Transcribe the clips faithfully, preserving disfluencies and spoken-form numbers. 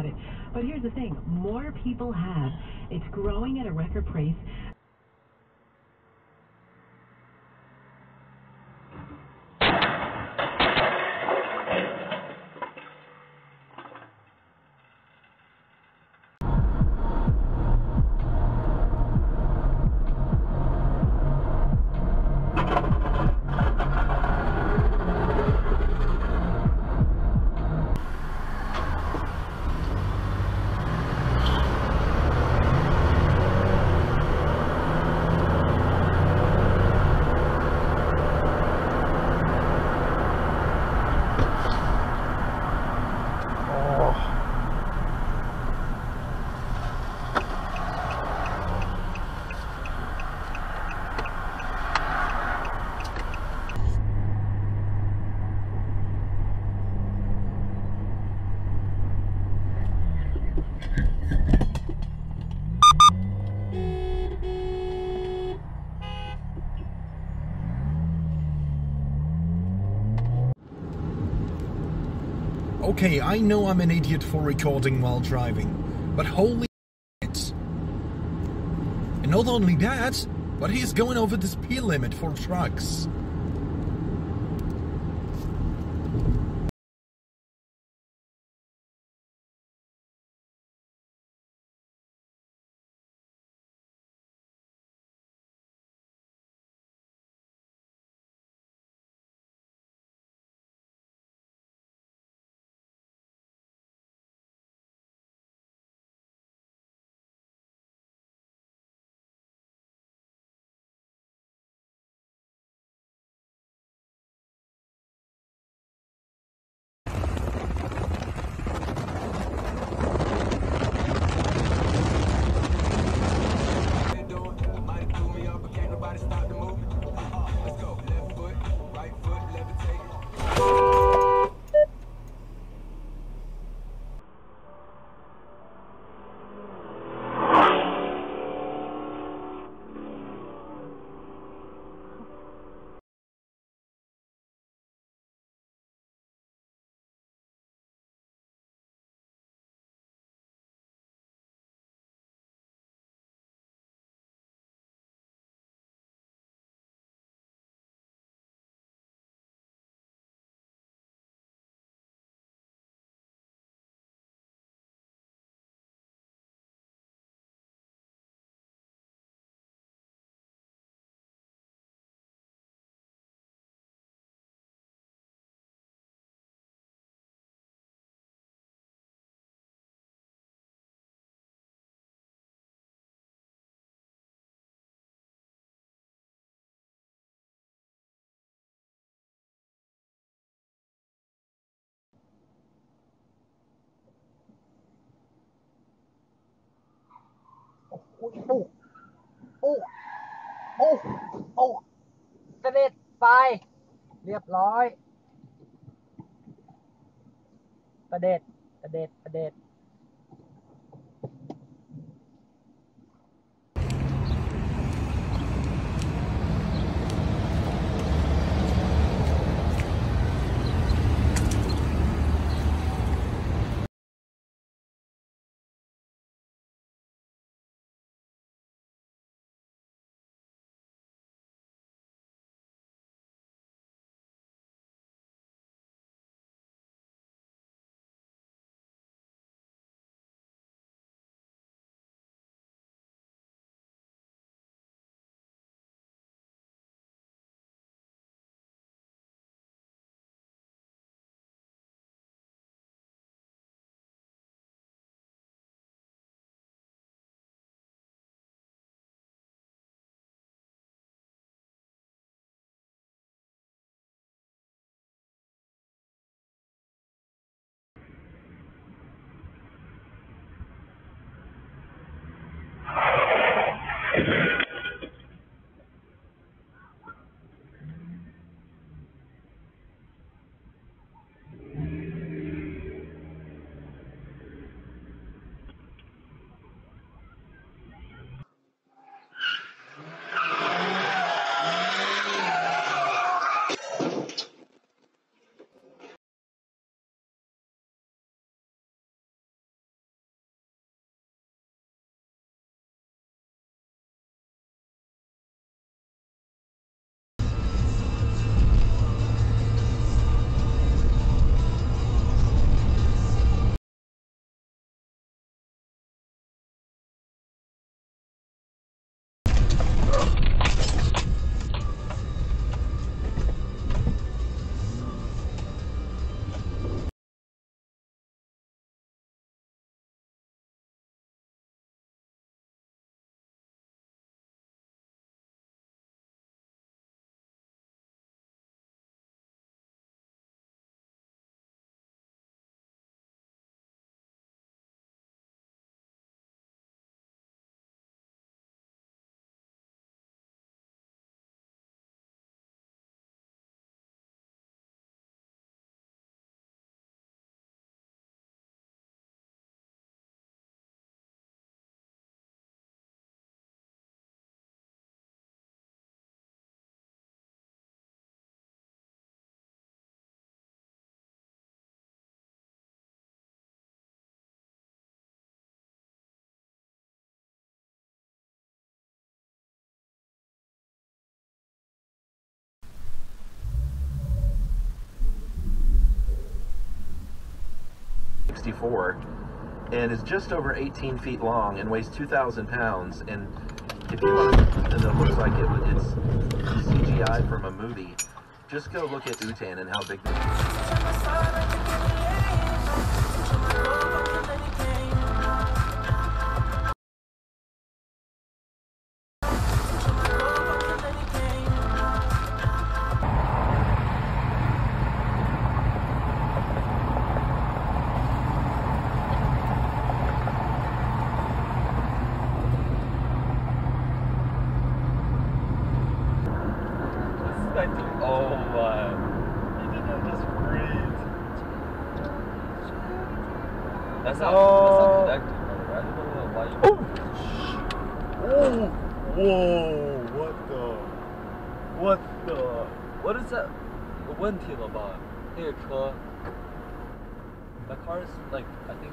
it. But here's the thing, more people have. It's growing at a record pace. Okay, I know I'm an idiot for recording while driving, but holy shit. And not only that, but he's going over the speed limit for trucks. โอ้โอ้โอ้โอ้โอ้เสด็จไปเรียบร้อยเสด็จเสด็จเสด็จ sixty-four and is just over eighteen feet long and weighs two thousand pounds. And if you want to, and it looks like it, it's C G I from a movie, just go look at Utan and how big the Oh my. He did not just freeze. That's not, oh. That's not connected, brother. I don't know why you... Oh! Whoa! What the? What the? What is that? 有问题了吧？那个车 That car is like, I think...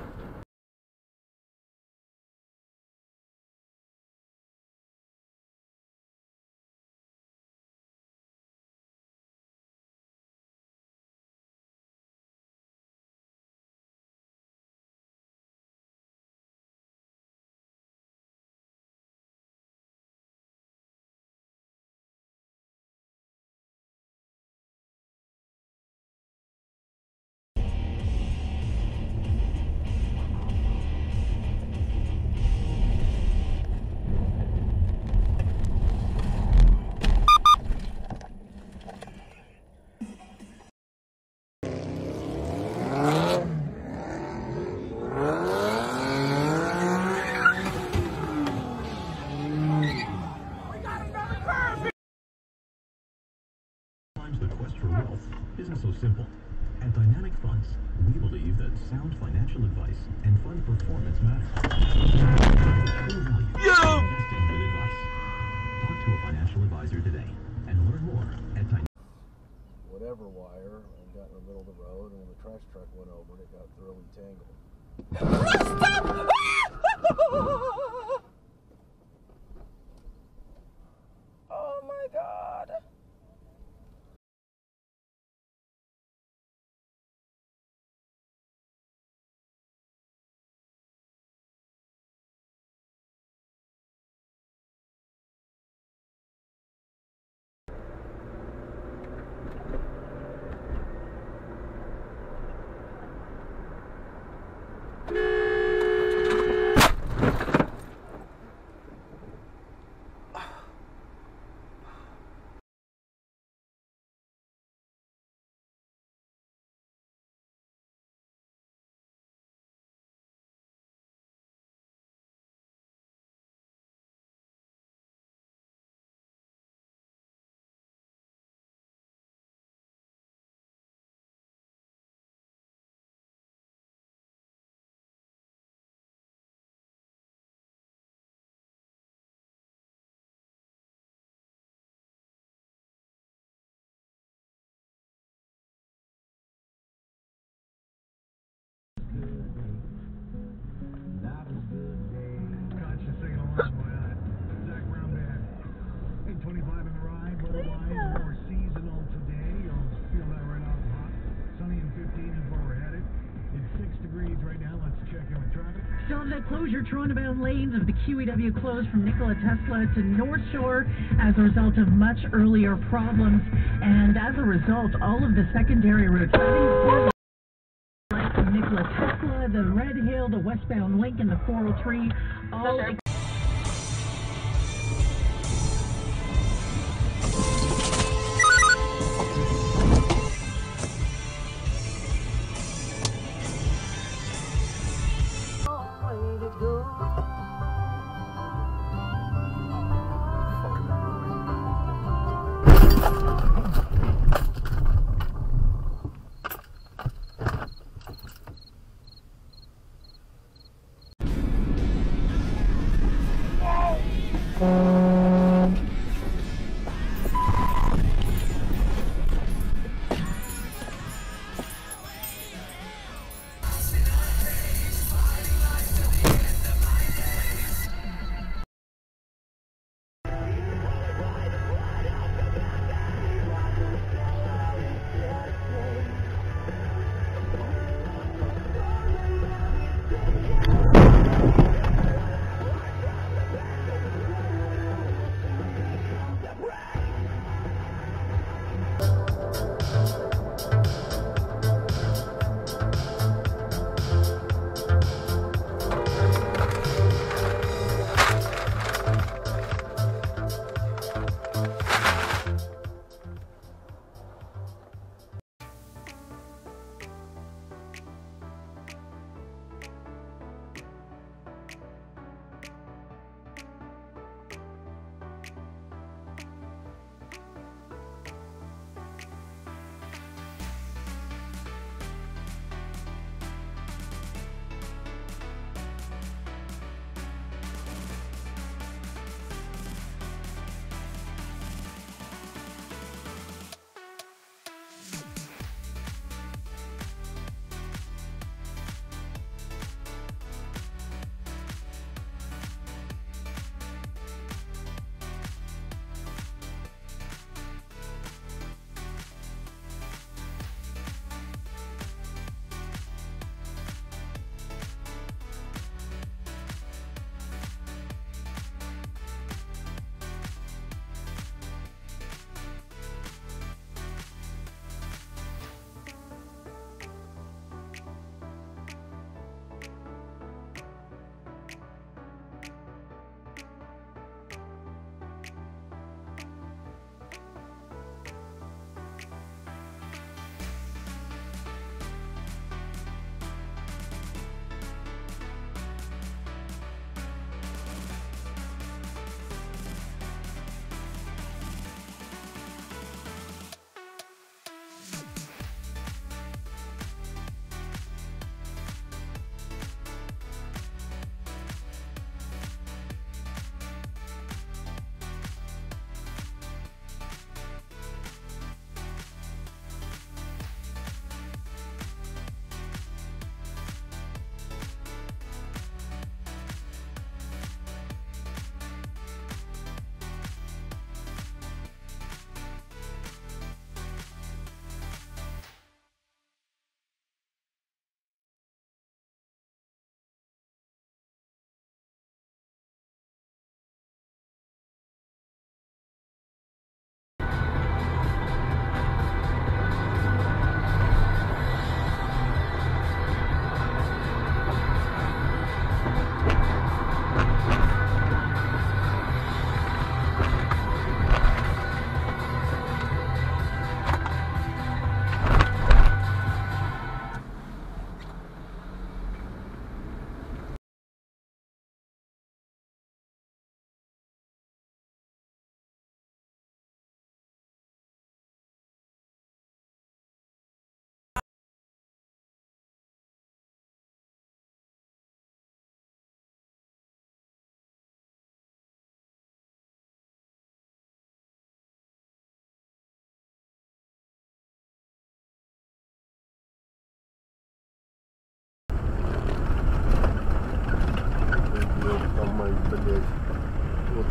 The quest for wealth isn't so simple. At Dynamic Funds, we believe that sound financial advice and fund performance matter. True value. Yeah. Investing with advice. Talk to a financial advisor today and learn more at Dynamic. Whatever wire and got in the middle of the road, and when the trash truck went over it, it got thoroughly tangled. Oh my God. Still in that closure, Toronto-bound lanes of the Q E W closed from Nikola Tesla to North Shore as a result of much earlier problems. And as a result, all of the secondary routes from Nikola Tesla, the Red Hill, the westbound link, and the four oh three, all...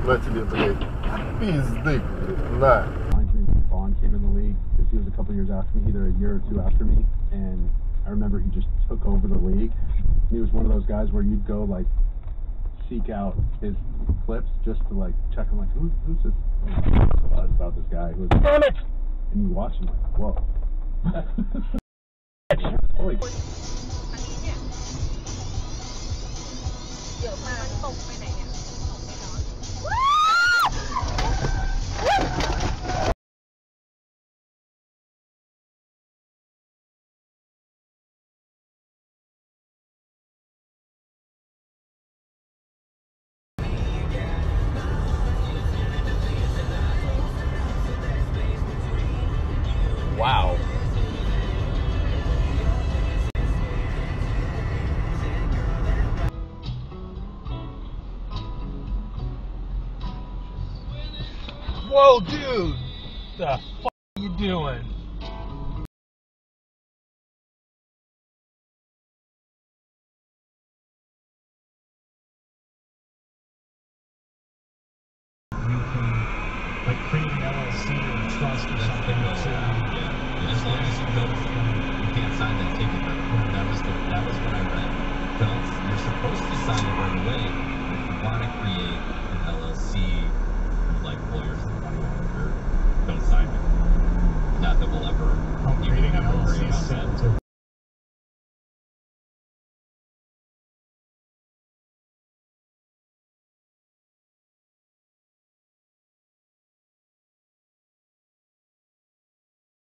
На тебе, блядь. Пизды, на. Vaughn came in the league because he was a couple years after me, either a year or two after me, and I remember he just took over the league. He was one of those guys where you'd go like seek out his clips just to like check him, like who, who's this buzz about this guy? Who's Damn it! And you watch him like, whoa. Holy. Wow. Whoa, dude! The f are you doing? Like create an L L C or trust or something. So, yeah. As long as you don't, you can't sign that ticket. But that was the that was what I read. Don't you're supposed to sign it right away. If you want to create